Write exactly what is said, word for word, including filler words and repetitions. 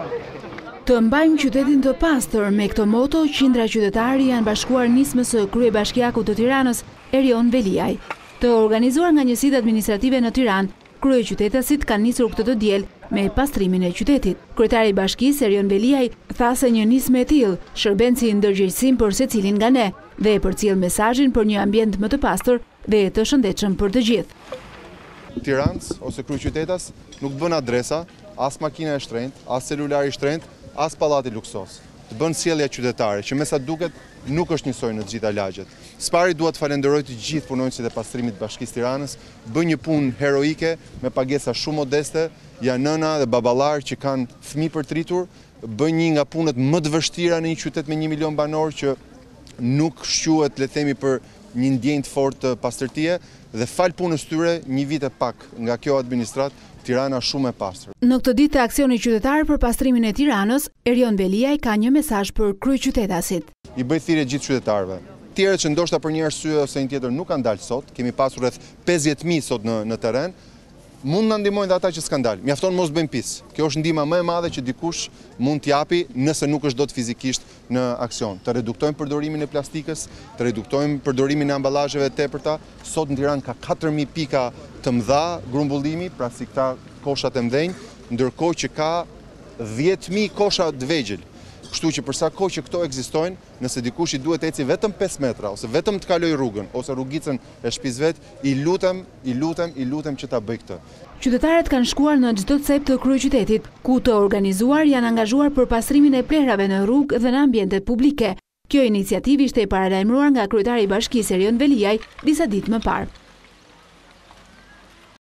Të mbajmë qytetin të pastër, me këto moto, qindra qytetari janë bashkuar nismës së kryebashkiakut të Tiranës, Erion Veliaj. Të organizuar nga njësitë administrative në Tiranë, kryeqytetasit kanë nisur këtë të diel me pastrimin e qytetit. Kryetari i bashkisë, Erion Veliaj, tha se një nismë e tillë shërben si ndërgjegjësim për secilin nga ne dhe përcjell mesazhin për një ambient më të pastër dhe të shëndetshëm për të gjithë. Tiranës ose kryeqytetas nuk bën adresa, as makina e shtrenjtë, as celular i shtrenjtë, as pallati luksos. Të bën sjellja qytetare, që me sa duket nuk është njësoj në të gjitha lagjet. Spari dua të falenderoj të gjithë punonjësit e pastrimit të Bashkisë Tiranës, bën një punë heroike me pagesa shumë modeste, janë nëna dhe baballar që kanë fëmijë për tritur, bën një nga punët më të vështira në një qytet me një milion banor që nuk shquhet, le të themi, për një ndjenjë të fortë të pastërtie dhe fal punës tyre një vit e pak nga kjo administratë Tirana shumë e pastër. Në këtë ditë të aksionit qytetar për pastrimin e Tiranës, Erion Veliaj ka një mesazh për kryeqytetasit. I bëj thirrje gjithë qytetarëve. Tjerët që ndoshta për një arsye ose një tjetër nuk kanë dalë sot, kemi pasur rreth pesëdhjetë mijë sot në në terren. Mund na ndihmojnë ata që s'kan dalë. Mjafton mos bëjmë pis. Kjo është ndihma më e madhe që dikush mund t'japi nëse nuk është dot fizikisht në aksion. Të reduktojmë përdorimin e plastikës, të reduktojmë përdorimin e amballazheve të tepërta. Sot në Tiranë ka katër mijë pika të mëdha grumbullimi, pra si këta koshat e mëdhenj, ndërkohë që ka dhjetë mijë kosha të vegjël. Kështu që përsa kohë që këto ekzistojnë, nëse dikush i duhet eci vetëm pesë metra, ose vetëm të kaloj rrugën, ose rrugicën e shtëpisë vet, i lutem, i lutem, i lutem që ta bëj këtë. Qytetarët kanë shkuar në çdo cep të kryeqytetit, ku të organizuar janë angazhuar për pastrimin e plehrave në rrugë dhe në ambientet publike. Kjo iniciativë ishte e paralajmëruar nga kryetari i bashkisë Erion Veliaj disa ditë më parë.